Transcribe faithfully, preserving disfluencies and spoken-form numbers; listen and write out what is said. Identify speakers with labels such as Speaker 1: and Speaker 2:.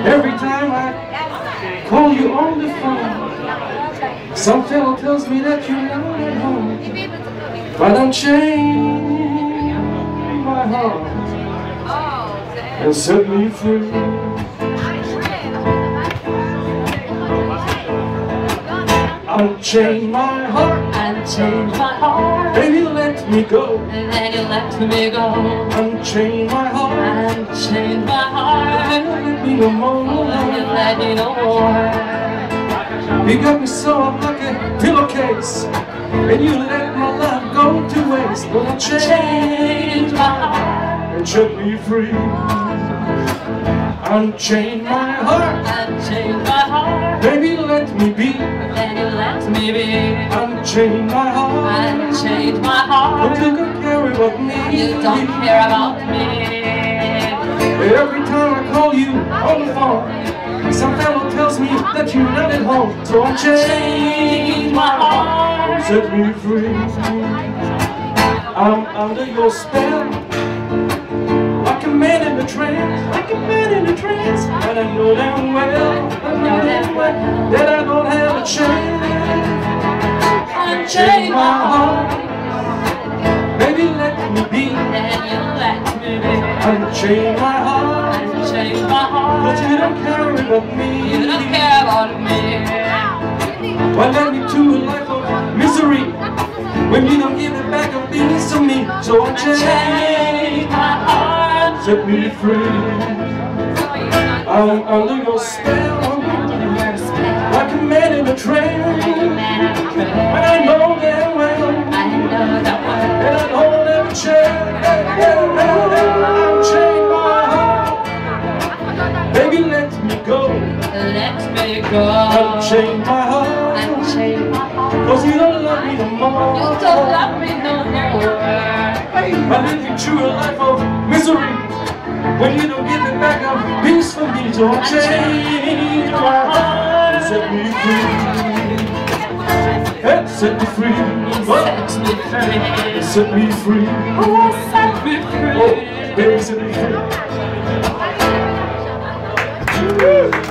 Speaker 1: Every time I call you on the phone, some fellow tells me that you're not at home. But unchain my heart and set me free. Unchain my heart,
Speaker 2: unchain my heart,
Speaker 1: baby let me go,
Speaker 2: and then you let me go.
Speaker 1: Unchain my heart,
Speaker 2: unchain my heart,
Speaker 1: and you let me no more,
Speaker 2: and you let me no more.
Speaker 1: You got me so up like a pillowcase, and you let my love go to waste. But unchain my heart and set me free. Unchain my heart,
Speaker 2: unchain my heart,
Speaker 1: baby let me be,
Speaker 2: then you let me be.
Speaker 1: Unchain my heart,
Speaker 2: unchain my heart,
Speaker 1: but you don't care about me.
Speaker 2: You don't care about me.
Speaker 1: Every time I call you on the phone, some fellow tells me that you're not at home. So unchain my heart and set me free. I'm under your spell, like a man in a trance, like a man in a trance. And I know damn well, I know damn well that I don't have a chance. Unchain my heart, baby let me be,
Speaker 2: then you let me be.
Speaker 1: Unchain my heart,
Speaker 2: unchain my heart,
Speaker 1: but you don't care about me.
Speaker 2: You don't care about me.
Speaker 1: Why led me to a life of misery when you don't give it back a piece of me? So unchain
Speaker 2: my heart,
Speaker 1: set me free. I'm under your spell, like a man in a trance. But I know damn well,
Speaker 2: I know that one,
Speaker 1: and I don't have a chance. Unchain my heart, baby let me go,
Speaker 2: let me go.
Speaker 1: Unchain my heart,
Speaker 2: unchain my heart,
Speaker 1: cause you don't love me no more.
Speaker 2: You don't love me no more.
Speaker 1: I live you through a life of misery when you don't give it back a piece for me. So unchain my heart and set me free. And set me free. Oh,
Speaker 2: Set me free.
Speaker 1: set me free.
Speaker 2: Oh, set me free.
Speaker 1: Oh, baby, set me free. Woo.